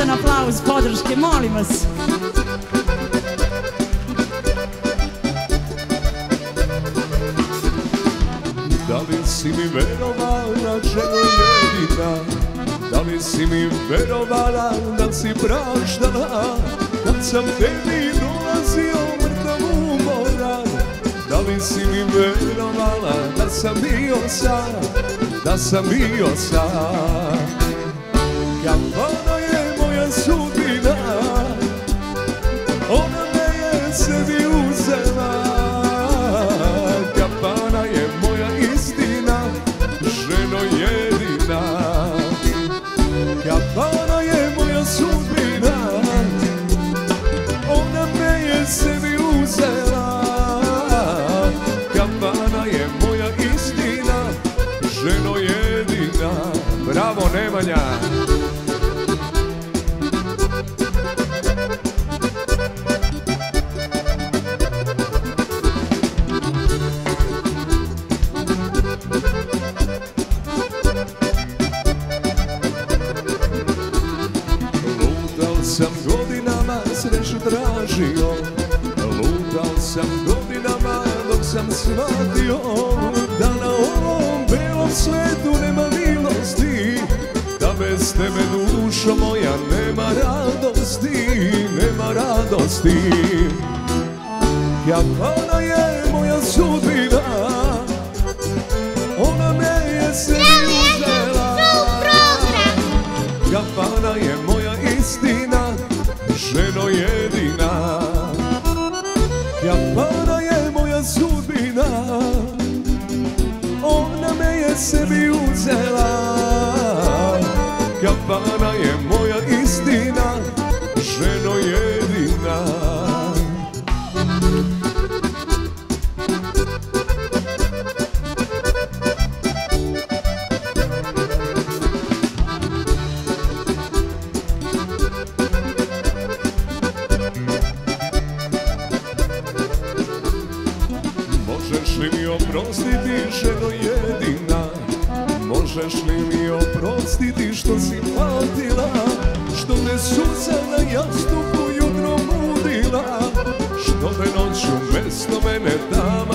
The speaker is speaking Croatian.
jedan aplauz podrške, molim vas. Da li si mi verovala, ženo jedina? Da li si mi verovala da si praštala kad sam tebi dolazio mrtav u moran? Da li si mi verovala da sam bio sam, da sam bio sam? Kafana je moja sudbina, ona me je sebi uzela. Kafana je moja istina, ženo jedina. Kafana je moja sudbina, ona me je sebi uzela. Kafana je moja istina, ženo jedina. Bravo Nemanja! Sam godinama sreću tražio, lutao sam godinama dok sam shvatio da na ovom belom svetu nema milosti, da bez tebe dušo moja nema radosti, nema radosti. Kafana je moja sudbina, ona me je sebi uzela. Kafana je moja istina, ženo jedina. Kafana je moja sudbina, ona me je sebi uzela. Kafana je moja istina, ženo jedina. Možeš li mi oprostiti, ženo jedina? Možeš li mi oprostiti što si patila, što te suza na jastuku jutro budila, što te noću mesto mene tamo